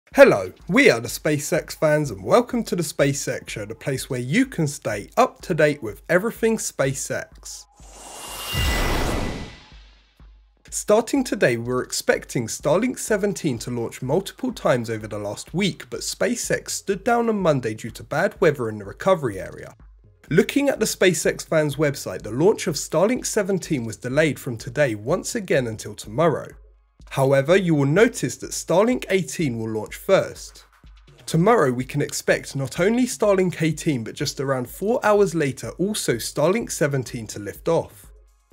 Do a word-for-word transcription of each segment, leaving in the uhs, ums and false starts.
Hello, we are the SpaceX fans and welcome to the SpaceX Show, the place where you can stay up to date with everything SpaceX. Starting today, we're expecting Starlink seventeen to launch multiple times over the last week, but SpaceX stood down on Monday due to bad weather in the recovery area. Looking at the SpaceXFans website, the launch of Starlink seventeen was delayed from today once again until tomorrow. However, you will notice that Starlink eighteen will launch first. Tomorrow we can expect not only Starlink eighteen but just around four hours later also Starlink seventeen to lift off.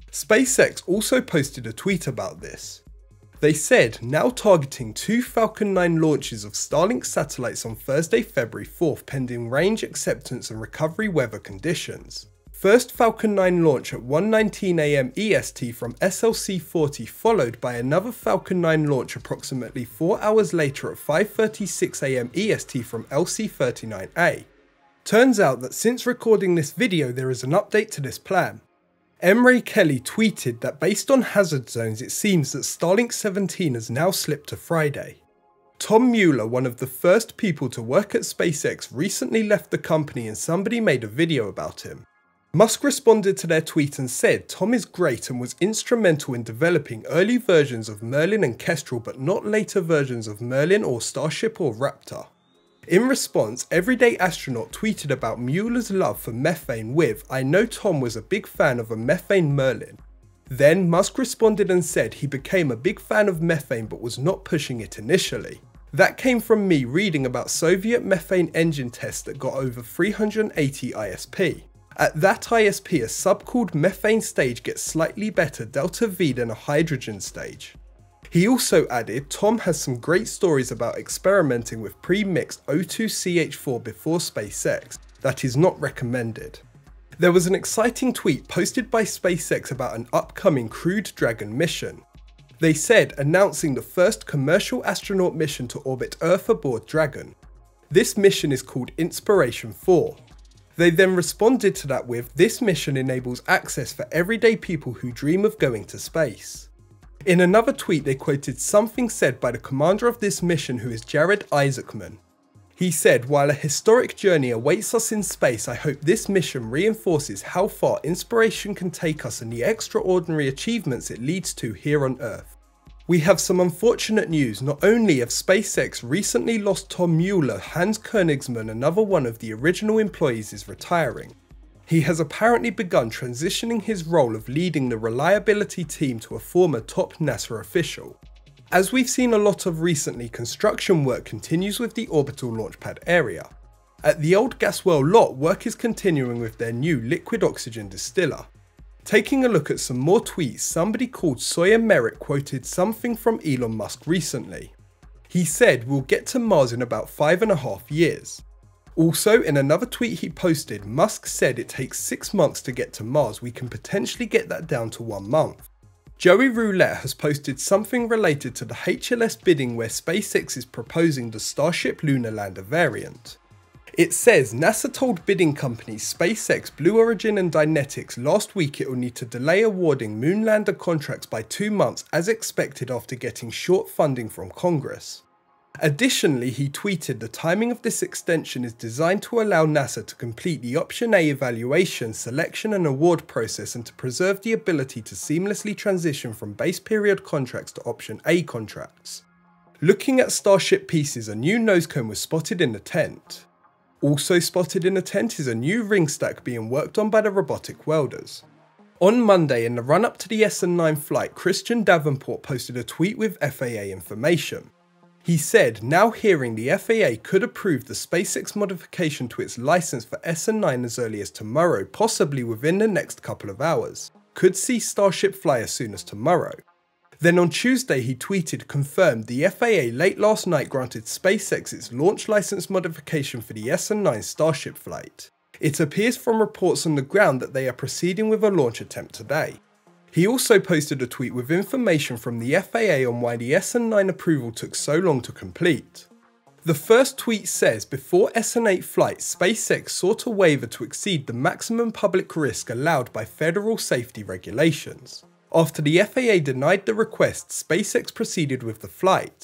SpaceX also posted a tweet about this. They said, now targeting two Falcon nine launches of Starlink satellites on Thursday, February fourth pending range acceptance and recovery weather conditions. First Falcon nine launch at one nineteen a m E S T from S L C forty, followed by another Falcon nine launch approximately four hours later at five thirty-six a m E S T from L C thirty-nine A. Turns out that since recording this video there is an update to this plan. Emre Kelly tweeted that based on hazard zones it seems that Starlink seventeen has now slipped to Friday. Tom Mueller, one of the first people to work at SpaceX, recently left the company and somebody made a video about him. Musk responded to their tweet and said Tom is great and was instrumental in developing early versions of Merlin and Kestrel but not later versions of Merlin or Starship or Raptor. In response, Everyday Astronaut tweeted about Mueller's love for methane with, "I know Tom was a big fan of a methane Merlin." Then Musk responded and said he became a big fan of methane but was not pushing it initially. That came from me reading about Soviet methane engine tests that got over three hundred eighty I S P. At that I S P, a subcooled methane stage gets slightly better delta V than a hydrogen stage. He also added, Tom has some great stories about experimenting with pre-mixed O two C H four before SpaceX, that is not recommended. There was an exciting tweet posted by SpaceX about an upcoming Crew Dragon mission. They said, announcing the first commercial astronaut mission to orbit Earth aboard Dragon. This mission is called Inspiration four. They then responded to that with, this mission enables access for everyday people who dream of going to space. In another tweet they quoted something said by the commander of this mission, who is Jared Isaacman. He said, while a historic journey awaits us in space, I hope this mission reinforces how far inspiration can take us and the extraordinary achievements it leads to here on Earth. We have some unfortunate news. Not only have SpaceX recently lost Tom Mueller, Hans Koenigsman, another one of the original employees, is retiring. He has apparently begun transitioning his role of leading the reliability team to a former top NASA official. As we've seen a lot of recently, construction work continues with the orbital launch pad area. At the old gas well lot, work is continuing with their new liquid oxygen distiller. Taking a look at some more tweets, somebody called Sawyer Merrick quoted something from Elon Musk recently. He said, we'll get to Mars in about five and a half years. Also, in another tweet he posted, Musk said it takes six months to get to Mars, we can potentially get that down to one month. Joey Roulette has posted something related to the H L S bidding where SpaceX is proposing the Starship Lunar Lander variant. It says NASA told bidding companies SpaceX, Blue Origin and Dynetics last week it will need to delay awarding Moonlander contracts by two months as expected after getting short funding from Congress. Additionally, he tweeted the timing of this extension is designed to allow NASA to complete the Option A evaluation, selection and award process and to preserve the ability to seamlessly transition from base period contracts to Option A contracts. Looking at Starship pieces, a new nose cone was spotted in the tent. Also spotted in the tent is a new ring stack being worked on by the robotic welders. On Monday, in the run-up to the S N nine flight, Christian Davenport posted a tweet with F A A information. He said, now hearing the F A A could approve the SpaceX modification to its license for S N nine as early as tomorrow, possibly within the next couple of hours. Could see Starship fly as soon as tomorrow. Then on Tuesday he tweeted, confirmed the F A A late last night granted SpaceX its launch license modification for the S N nine Starship flight. It appears from reports on the ground that they are proceeding with a launch attempt today. He also posted a tweet with information from the F A A on why the S N nine approval took so long to complete. The first tweet says, before S N eight flight, SpaceX sought a waiver to exceed the maximum public risk allowed by federal safety regulations. After the F A A denied the request, SpaceX proceeded with the flight.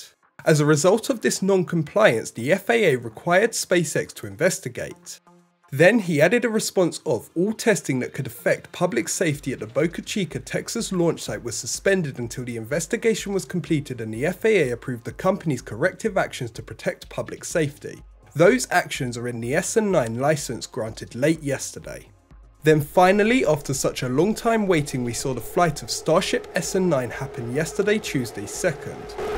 As a result of this non-compliance, the F A A required SpaceX to investigate. Then he added a response of all testing that could affect public safety at the Boca Chica, Texas launch site was suspended until the investigation was completed and the F A A approved the company's corrective actions to protect public safety. Those actions are in the S N nine license granted late yesterday. Then finally, after such a long time waiting, we saw the flight of Starship S N nine happen yesterday, Tuesday second.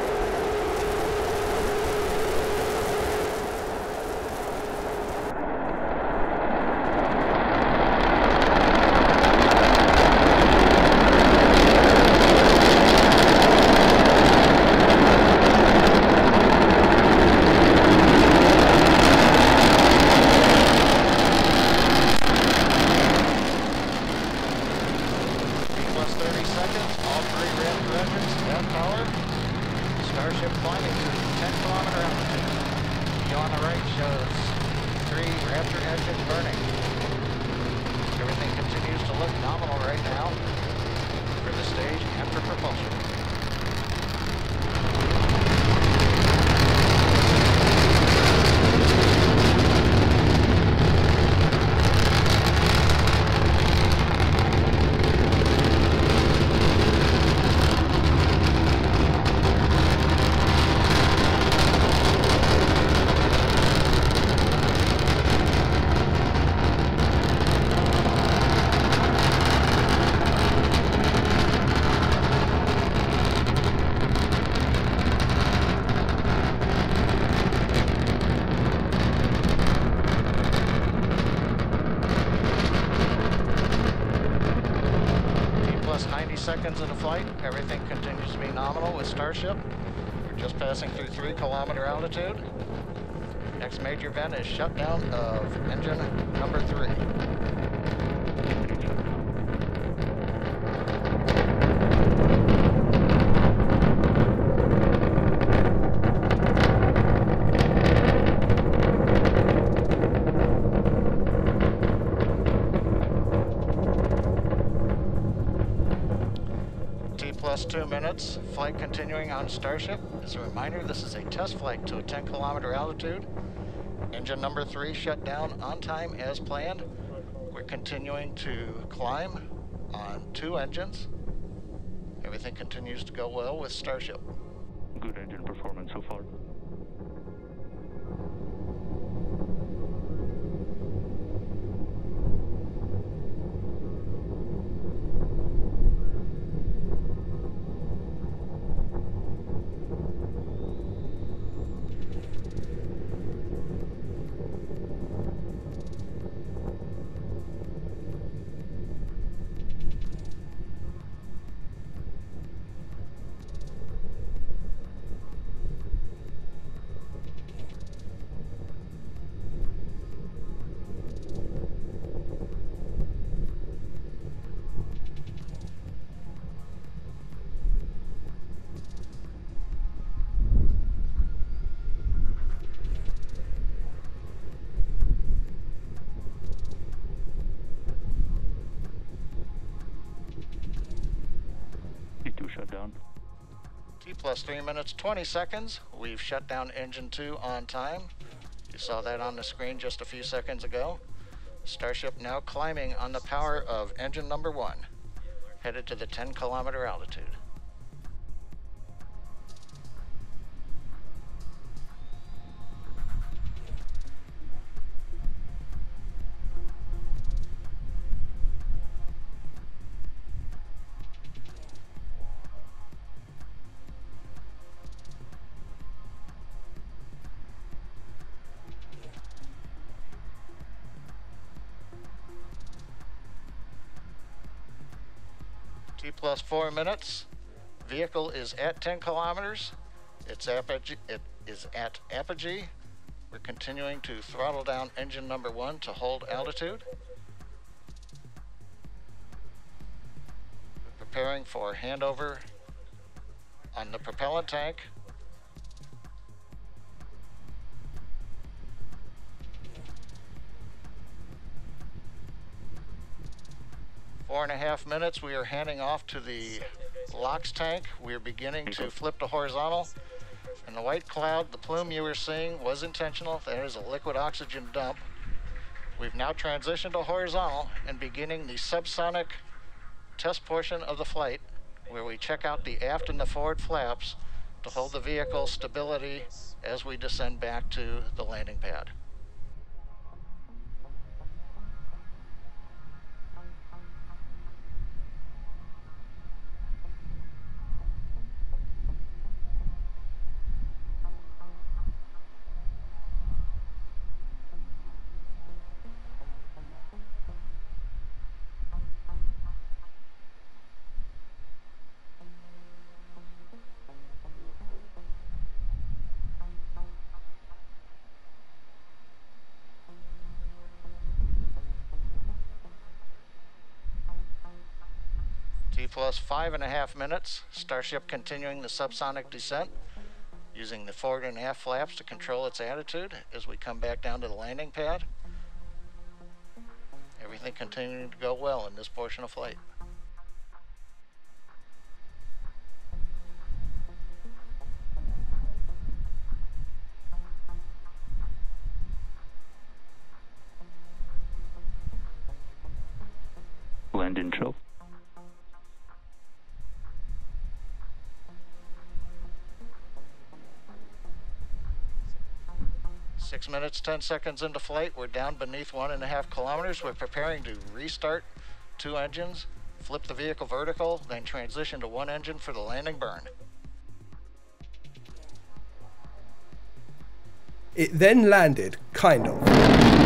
Starship climbing to ten kilometer altitude. View on the right shows three Raptor engines burning. Everything continues to look nominal right now for the stage and for propulsion. ninety seconds into flight, everything continues to be nominal with Starship. We're just passing through three kilometer altitude. Next major event is shutdown of engine number three. Plus two minutes, flight continuing on Starship. As a reminder, this is a test flight to a ten kilometer altitude. Engine number three shut down on time as planned. We're continuing to climb on two engines. Everything continues to go well with Starship. Good engine performance so far. Shut down. T plus three minutes, twenty seconds. We've shut down engine two on time. You saw that on the screen just a few seconds ago. Starship now climbing on the power of engine number one, headed to the ten kilometer altitude. T plus four minutes. Vehicle is at ten kilometers. It's apogee, it is at apogee. We're continuing to throttle down engine number one to hold altitude. We're preparing for handover on the propellant tank. Four and a half minutes, we are handing off to the LOX tank. We are beginning to flip to horizontal. And the white cloud, the plume you were seeing was intentional. That is a liquid oxygen dump. We've now transitioned to horizontal and beginning the subsonic test portion of the flight, where we check out the aft and the forward flaps to hold the vehicle's stability as we descend back to the landing pad. T plus five and a half minutes, Starship continuing the subsonic descent, using the forward and aft flaps to control its attitude as we come back down to the landing pad. Everything continuing to go well in this portion of flight. Land intro. Six minutes, ten seconds into flight, we're down beneath one and a half kilometers. We're preparing to restart two engines, flip the vehicle vertical, then transition to one engine for the landing burn. It then landed, kind of.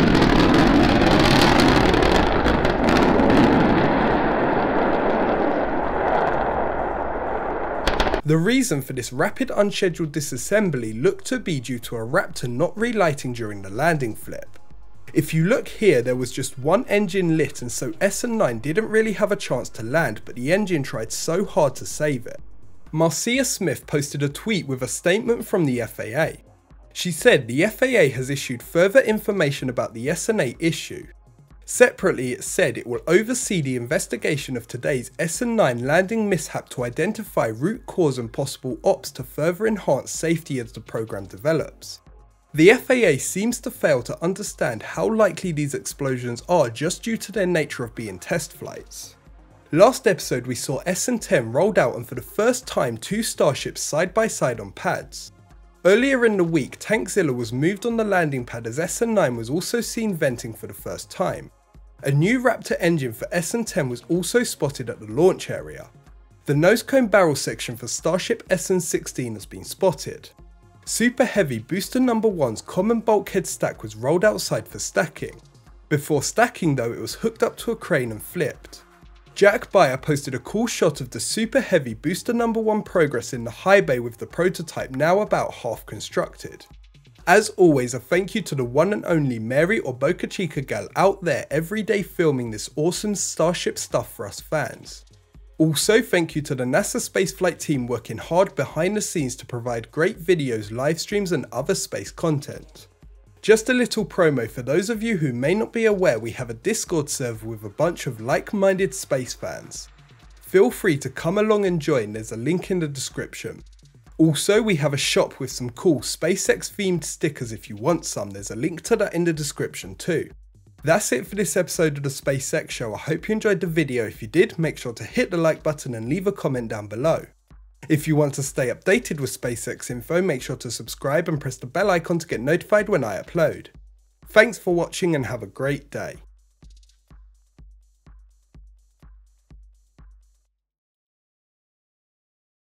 The reason for this rapid unscheduled disassembly looked to be due to a Raptor not relighting during the landing flip. If you look here, there was just one engine lit, and so S N nine didn't really have a chance to land, but the engine tried so hard to save it. Marcia Smith posted a tweet with a statement from the F A A. She said the F A A has issued further information about the S N eight issue. Separately, it said it will oversee the investigation of today's S N nine landing mishap to identify root cause and possible ops to further enhance safety as the program develops. The F A A seems to fail to understand how likely these explosions are just due to their nature of being test flights. Last episode we saw S N ten rolled out and for the first time two Starships side by side on pads. Earlier in the week, Tankzilla was moved on the landing pad as S N nine was also seen venting for the first time. A new Raptor engine for S N ten was also spotted at the launch area. The nose cone barrel section for Starship S N sixteen has been spotted. Super Heavy Booster Number one's common bulkhead stack was rolled outside for stacking. Before stacking though, it was hooked up to a crane and flipped. Jack Bayer posted a cool shot of the Super Heavy Booster Number one progress in the high bay with the prototype now about half constructed. As always, a thank you to the one and only Mary or Boca Chica gal out there every day filming this awesome Starship stuff for us fans. Also, thank you to the NASA spaceflight team working hard behind the scenes to provide great videos, live streams and other space content. Just a little promo for those of you who may not be aware, we have a Discord server with a bunch of like-minded space fans. Feel free to come along and join, there's a link in the description. Also, we have a shop with some cool SpaceX themed stickers if you want some, there's a link to that in the description too. That's it for this episode of the SpaceX Show. I hope you enjoyed the video. If you did, make sure to hit the like button and leave a comment down below. If you want to stay updated with SpaceX info, make sure to subscribe and press the bell icon to get notified when I upload. Thanks for watching and have a great day.